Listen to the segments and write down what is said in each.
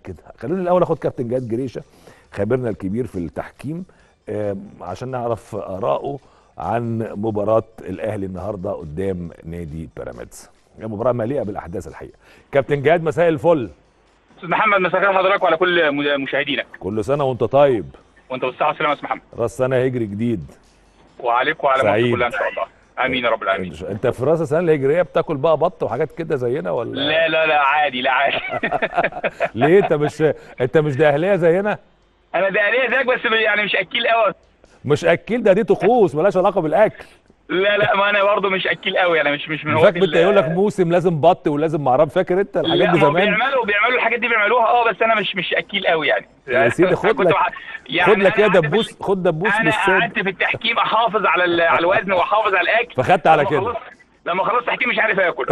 كده. خلينا الاول اخد كابتن جهاد جريشه خبيرنا الكبير في التحكيم عشان نعرف اراءه عن مباراه الاهلي النهارده قدام نادي بيراميدز. مباراه مليئه بالاحداث الحقيقه. كابتن جهاد مساء الفل. استاذ محمد مساء الخير حضرتك وعلى كل مشاهدينك. كل سنه وانت طيب. وانت بالصحه والسلامه يا استاذ محمد. راس سنه هجري جديد. وعليك وعلى مصر كلها ان شاء الله. امين يا رب العالمين. انت في راس السنه الهجريه بتاكل بقى بط وحاجات كده زينا ولا؟ لا لا لا عادي، لا عادي. ليه انت مش دهليه زينا؟ انا دهليه زيك بس يعني مش اكيل قوي. مش اكيل، دي طقوس مالهاش علاقه بالاكل. لا لا ما انا برضه مش اكيل قوي، انا مش من هواة. فاكر انت يقول لك موسم لازم بط ولازم معرف، فاكر انت الحاجات دي زمان؟ بيعملوا الحاجات دي بيعملوها بس انا مش اكيل قوي يعني. يا سيدي خد لك كده دبوس، خد دبوس انا قعدت في التحكيم احافظ على الوزن واحافظ على الاكل، فخدت على كده. لما خلصت تحكيم مش عارف اكل.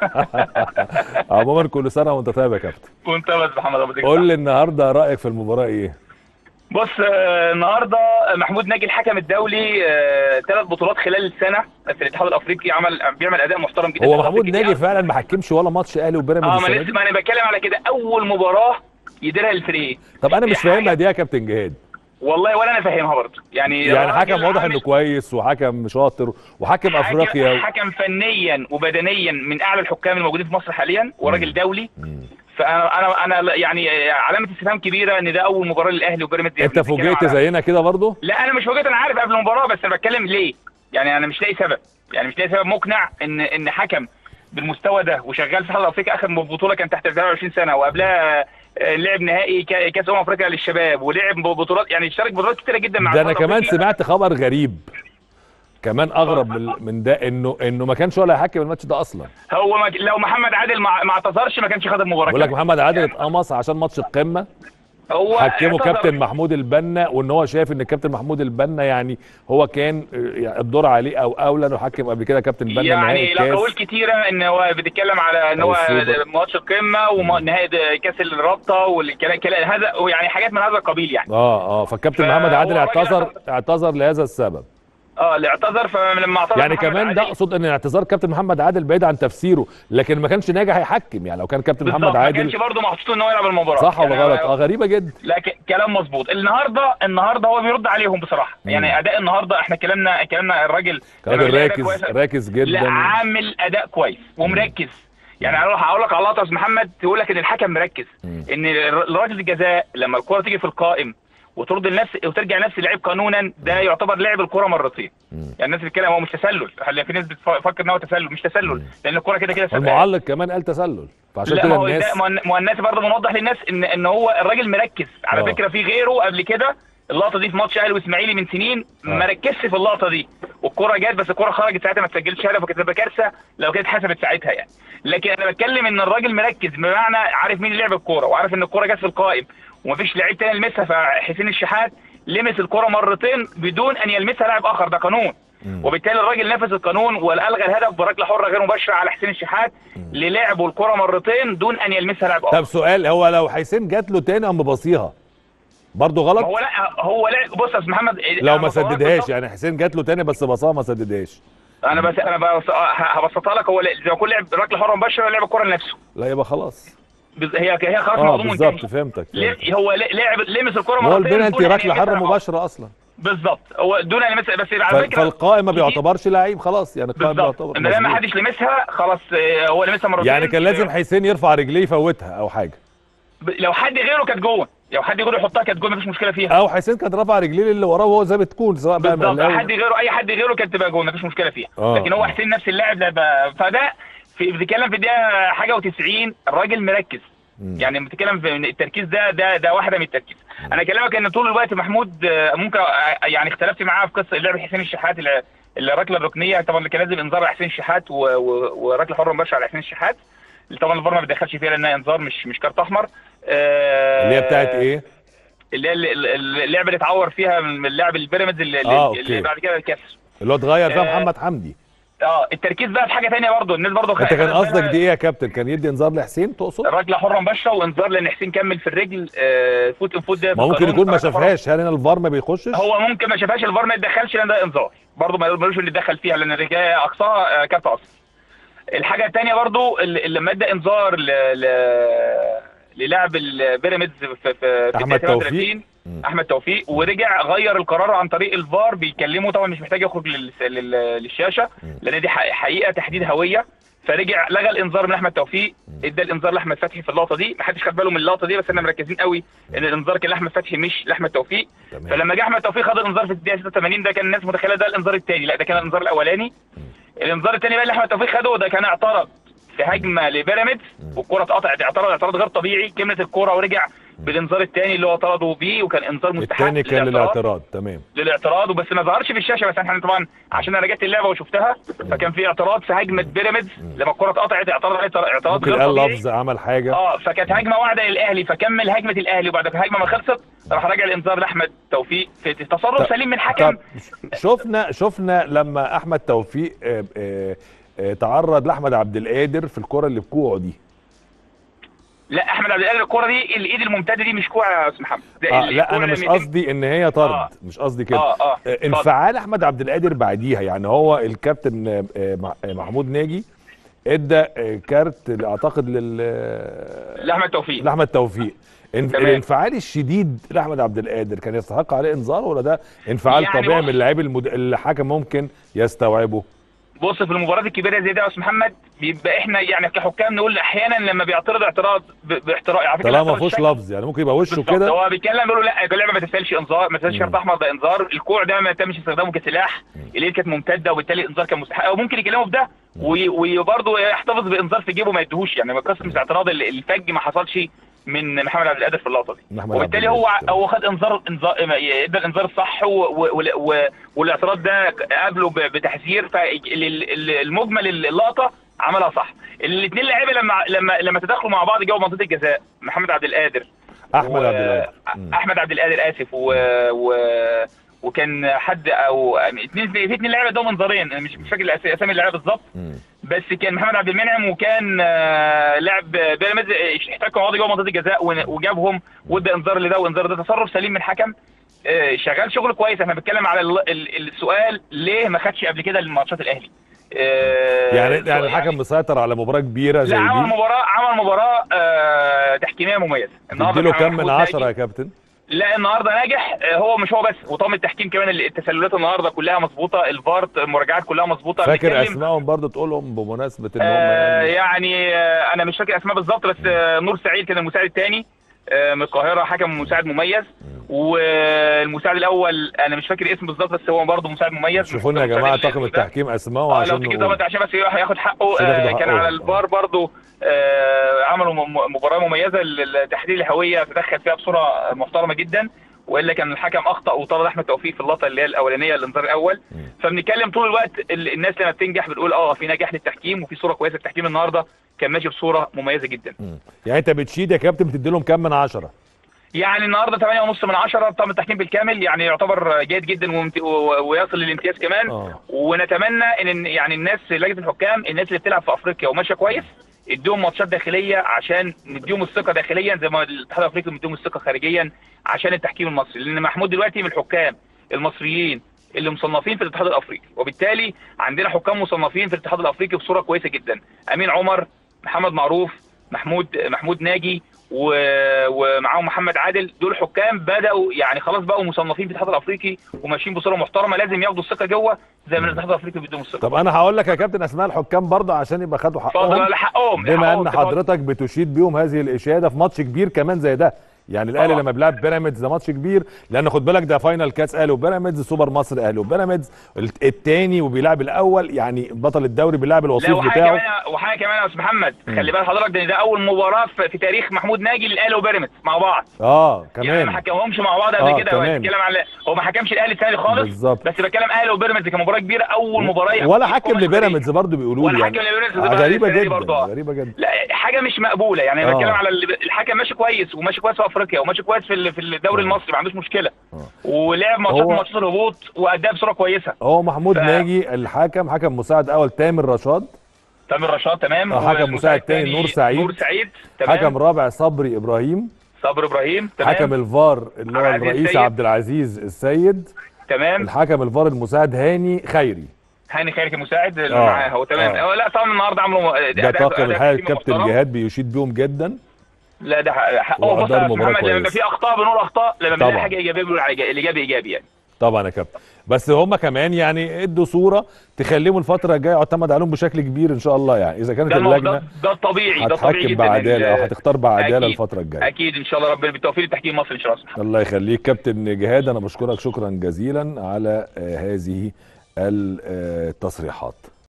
عموما كل سنه وانت طيب يا كابتن. وانت بس محمد. قول لي النهارده رايك في المباراه ايه؟ بص النهارده محمود ناجي الحكم الدولي 3 بطولات خلال السنه في الاتحاد الافريقي، بيعمل اداء محترم جدا. هو محمود ناجي فعلا ما حكمش ولا ماتش اهلي وبيراميدز السنه دي؟ ما انا بتكلم على كده، اول مباراه يديرها للفريق. طب انا مش فاهمها دي يا كابتن جهاد والله، ولا انا فاهمها برضه يعني حكم واضح انه كويس وحكم شاطر وحكم افريقيا حكم فنيا وبدنيا من اعلى الحكام الموجودين في مصر حاليا، وراجل دولي. فانا يعني علامه استفهام كبيره ان ده اول مباراه للاهلي وبيراميدز. انت فوجئت زينا كده برضه؟ لا انا مش فوجئت، انا عارف قبل المباراه، بس انا بتكلم ليه. يعني انا مش لاقي سبب، مقنع ان حكم بالمستوى ده وشغال في الاتحاد الافريقي. اخر بطوله كان تحت 23 سنه، وقبلها لعب نهائي كاس افريقيا للشباب، ولعب بطولات، يعني اشترك بطولات كتيره جدا مع ده. انا كمان سمعت خبر غريب كمان اغرب من ده، انه ما كانش ولا يحكم الماتش ده اصلا. هو لو محمد عادل ما اعتذرش ما كانش خد المباراه. بقول لك محمد عادل اتقمص عشان ماتش القمه، هو حكمه كابتن محمود البنا، وان هو شايف ان الكابتن محمود البنا يعني هو كان الدور عليه او اولى انه حكم قبل كده كابتن بنا يعني الاقاويل كتيره ان هو بيتكلم على ان هو ماتش القمه ونهائي كاس الرابطه والكلام هذا، يعني حاجات من هذا القبيل يعني. فالكابتن محمد عادل اعتذر لهذا السبب. اللي اعتذر، فلما اعتذر يعني كمان ده اقصد ان اعتذار كابتن محمد عادل بعيد عن تفسيره، لكن ما كانش ناجح هيحكم. يعني لو كان كابتن محمد عادل ما كانش برضه محطوط ان هو يلعب المباراه، صح ولا غلط؟ غريبه جدا. لكن كلام مظبوط. النهارده هو بيرد عليهم بصراحه. يعني اداء النهارده احنا كلامنا الراجل راكز جدا، لا عامل اداء كويس ومركز. يعني هقول لك على لقطه يا محمد تقول لك ان الحكم مركز. ان ركله الجزاء لما الكره تيجي في القائم وترد لنفس وترجع نفس اللعيب قانونا، ده يعتبر لعب الكره مرتين. يعني الناس بتتكلم هو مش تسلل، في ناس بتفكر ان هو تسلل، مش تسلل، لان الكره كده المعلق كمان قال تسلل، فعشان كده الناس برضه بنوضح للناس ان هو الراجل مركز. على فكره في غيره قبل كده اللقطه دي في ماتش اهلي واسماعيلي من سنين ما ركزش في اللقطه دي، والكره جت بس الكره خرجت ساعتها، ما تسجلش هدف، وكانت تبقى كارثه لو كانت اتحسبت ساعتها يعني. لكن انا بتكلم ان الراجل مركز، بمعنى عارف مين اللي لعب الكوره، وعارف ان الكوره جت في القائم ومفيش لعيب تاني يلمسها. فحسين الشحات لمس الكره مرتين بدون ان يلمسها لاعب اخر، ده قانون. وبالتالي الراجل نفذ القانون والغى الهدف بركله حره غير مباشره على حسين الشحات للعبه الكره مرتين دون ان يلمسها لاعب اخر. طب سؤال، هو لو حسين جات له تاني قام مباصيها برضه غلط؟ هو لا بص يا استاذ محمد، لو ما سددهاش، يعني حسين جات له تاني بس بصاها ما سددهاش. انا هبسطها لك. هو زي ما يكون لعب ركله حره مباشره لعب الكره لنفسه. لا يبقى خلاص هي خلاص الموضوع منتهي. بالظبط فهمتك. هو لمس الكره مرتين. هو البنالتي ركله حره مباشره اصلا. بالظبط، هو دون ان يلمسها. بس على فكره فالقائم ما بيعتبرش لعيب خلاص، يعني القائم بيعتبر ان ما حدش لمسها خلاص. هو لمسها مرتين، يعني كان لازم حسين يرفع رجليه يفوتها او حاجه. لو حد غيره كانت جون، لو حد غيره يحطها كانت جون، مفيش مشكله فيها. او حسين كان رفع رجليه للي وراه وهو زي ما تكون، سواء بقى اي حد غيره كانت تبقى جون، مفيش مشكله فيها. لكن هو حسين نفس اللاعب ده، فده بتتكلم في الدقيقه حاجه و90 الراجل مركز. يعني بتتكلم في التركيز ده واحده من التركيز. انا اكلمك ان طول الوقت محمود ممكن يعني اختلفت معاه في قصه لعب حسين الشحات، الركله الركنيه طبعا اللي كان لازم انذار على حسين الشحات وركله حره مباشره على حسين الشحات. طبعا الفار ما بيدخلش فيها لانها انذار مش كارت احمر. اللي هي بتاعت ايه؟ اللي هي اللعبه اللي اتعور فيها من اللاعب البيراميدز اللي بعد كده الكسر اللي هو اتغير فيها محمد حمدي. التركيز بقى في حاجه ثانيه برضه. الناس برضه انت كان قصدك دي ايه يا كابتن؟ كان يدي انذار لحسين تقصد؟ ركله حره مباشره وانذار لان حسين كمل في الرجل فوت ان فوت. ده ممكن يكون ما شافهاش. هل الفار ما بيخشش؟ هو ممكن ما شافهاش، الفار ما يتدخلش لان ده انذار برضه، ملوش اللي يتدخل فيها لان الرجايه اقصاها كارت اصفر. الحاجه الثانيه برضه اللي لما ادى انذار للعب البيراميدز في احمد 38 احمد توفيق، ورجع غير القرار عن طريق الفار. بيكلمه طبعا مش محتاج يخرج للشاشه لان دي حقيقه تحديد هويه، فرجع لغى الانذار من احمد توفيق، ادى الانذار لاحمد فتحي في اللقطه دي. ما حدش خد باله من اللقطه دي، بس احنا مركزين قوي ان الانذار كان لاحمد فتحي مش لاحمد توفيق. فلما جه احمد توفيق خد الانذار في الدقيقه 86 ده كان الناس متخيله ده الانذار الثاني، لا ده كان الانذار الاولاني. الانذار الثاني بقى اللي احمد توفيق خده ده كان اعترض في هجمه لبيراميدز والكره اتقطعت، اعتراض غير طبيعي، كملت الكره ورجع بالانذار الثاني اللي هو طرده بيه، وكان انذار مستحق. الثاني كان للاعتراض. تمام، للاعتراض، وبس ما ظهرش في الشاشه. بس احنا طبعا عشان انا رجعت اللعبه وشفتها، فكان في اعتراض في هجمه بيراميدز لما الكره اتقطعت، اعتراض عليه اعتراض غير طبيعي. لفظ عمل حاجه فكانت هجمه واحده للاهلي، فكمل هجمه الاهلي، وبعد الهجمه ما خلصت راح راجع الانذار لاحمد توفيق في تصرف سليم من الحكم. شفنا لما احمد توفيق تعرض لاحمد عبد القادر في الكره اللي بكوعه دي. لا احمد عبد القادر الكره دي الايد الممتده دي مش كوع يا استاذ محمد. لا انا مش قصدي ان هي طرد، مش قصدي كده. انفعال احمد عبد القادر بعديها، يعني هو الكابتن محمود ناجي ادى كارت اعتقد لاحمد توفيق. الانفعال الشديد لاحمد عبد القادر كان يستحق عليه انذار، ولا ده انفعال يعني طبيعي من اللاعب الحكم ممكن يستوعبه؟ بص، في المباريات الكبيره زي دي يا استاذ محمد بيبقى احنا يعني كحكام نقول احيانا لما بيعترض اعتراض باحتراء، على فكره طالما ما فيهوش لفظ، يعني ممكن يبقى وشه كده. هو بيتكلم بيقول لا اللعبه ما تستاهلش انذار، ما تستاهلش كارت احمر، ده انذار. الكوع ده ما تمش استخدامه كسلاح، الايد كانت ممتده وبالتالي الانذار كان مستحق، او ممكن يكلمه بده وبرضه يحتفظ بانذار في جيبه ما يديهوش. يعني قسم الاعتراض الفج ما حصلش من محمد عبد القادر في اللقطه دي، وبالتالي هو خد انذار ادى الانذار الصح، والاعتراض ده قابله بتحذير، فالمجمل اللقطه عملها صح. الاثنين لعيبه لما تدخلوا مع بعض جوه منطقه الجزاء، محمد عبد القادر احمد عبد القادر اسف وكان حد او اثنين لعيبه ادوهم انذارين، مش فاكر اسامي اللعيبه بالظبط، بس كان محمد عبد المنعم وكان لاعب بيراميدز احتكوا مع بعض جوه منطقه الجزاء وجابهم وادى انذار لده وانذار ده. تصرف سليم من الحكم، شغال شغل كويس. احنا بنتكلم على السؤال ليه ما خدش قبل كده لماتشات الاهلي. يعني الحكم مسيطر على مباراه كبيره زي دي. عمل مباراه تحكيميه مميزه النهارده. اديله كام من 10 يا كابتن؟ لا النهارده ناجح، هو مش هو بس، وطاقم التحكيم كمان، التسللات النهارده كلها مظبوطه، الفار المراجعات كلها مظبوطه. فاكر اسمائهم برضه تقولهم بمناسبه ان هم يعني انا مش فاكر اسماء بالظبط، بس نور سعيد كان المساعد الثاني من القاهره، حكم مساعد مميز، والمساعد الاول انا مش فاكر اسمه بالظبط بس هو برضه مساعد مميز. شوفوا لنا يا جماعه طاقم التحكيم اسمائه عشان بس ياخد حقه. كان على الفار برضه عملوا مباراه مميزه لتحديد الهويه، تدخل فيها بصوره محترمه جدا، والا كان الحكم اخطا وطرد احمد توفيق في اللقطه اللي هي الاولانيه الانذار الاول. فبنتكلم طول الوقت الناس لما بتنجح بتقول في نجاح للتحكيم وفي صوره كويسه. التحكيم النهارده كان ماشي بصوره مميزه جدا. يعني انت بتشيد يا كابتن بتدي لهم كام من 10؟ يعني النهارده 8.5 من 10. طاقم التحكيم بالكامل يعني يعتبر جيد جدا ويصل للامتياز كمان. ونتمنى ان يعني الناس لجنه الحكام، الناس اللي بتلعب في افريقيا وماشيه كويس، اديهم ماتشات داخليه عشان نديهم الثقه داخليا زي ما الاتحاد الافريقي مديهم الثقه خارجيا عشان التحكيم المصري، لان محمود دلوقتي من الحكام المصريين اللي مصنفين في الاتحاد الافريقي، وبالتالي عندنا حكام مصنفين في الاتحاد الافريقي بصوره كويسه جدا. امين عمر، محمد معروف، محمود ناجي ومعاهم محمد عادل، دول حكام بداوا يعني خلاص بقوا مصنفين في الاتحاد الافريقي وماشيين بصوره محترمه، لازم ياخدوا الثقه جوه زي ما الاتحاد الافريقي بيديهم الثقه. طب انا هقول لك يا كابتن اسماء الحكام برضه عشان يبقى خدوا حقهم. بما ان حضرتك بتشيد بيهم هذه الاشاده في ماتش كبير كمان زي ده، يعني الاهلي لما بيلعب بيراميدز ده ماتش كبير، لان خد بالك ده فاينل كاس اهلي وبيراميدز، سوبر مصر اهلي وبيراميدز الثاني وبيلعب الاول، يعني بطل الدوري بيلعب الوصيف بتاعه. وحاجه كمان يا استاذ محمد، خلي بال حضرتك ده اول مباراه في تاريخ محمود ناجي للاهلي وبيراميدز مع بعض. كمان يعني ما حكمهمش مع بعض قبل كده. بتكلم على هو ما حكمش الاهلي الثاني خالص بالزبط. بس بتكلم اهلي وبيراميدز كمباراه كبيره، اول مباراه ولا حكم لبيراميدز برضه بيقولوا لي يعني غريبه جدا. لا حاجه مش مقبوله يعني. بتكلم على الحكم ماشي كويس وماشي كويس في افريقيا وماشي كويس في الدوري المصري، ما عندوش مشكله، ولعب ماتشات الهبوط واداها بصوره كويسه. هو محمود ناجي الحكم، حكم مساعد اول تامر رشاد تمام، حكم مساعد ثاني نور سعيد تمام، حكم رابع صبري ابراهيم تمام، حكم الفار اللي هو الرئيس عبد العزيز السيد تمام، الحكم الفار المساعد هاني خيري كمساعد اللي معاه هو تمام. لا طبعا النهارده عملوا ده طاقم الحقيقه الكابتن جهاد بيشيد بيهم جدا. لا ده حقه. بص وقدروا يا مباراة محمد، لما يبقى كويسة. في اخطاء بنقول اخطاء، لما بنلاقي طبعا. حاجه ايجابيه بنقول الايجابي ايجابي يعني. طبعا يا كابتن، بس هم كمان يعني ادوا صوره تخليهم الفتره الجايه يعتمد عليهم بشكل كبير ان شاء الله، يعني اذا كانت اللجنه ده الطبيعي، ده طبيعي هتحكم جدا. بعداله او هتختار بعداله اكيد الفتره الجايه. اكيد ان شاء الله، ربنا بالتوفيق للتحكيم المصري ان شاء الله. الله يخليك كابتن جهاد، انا بشكرك شكرا جزيلا على هذه التصريحات.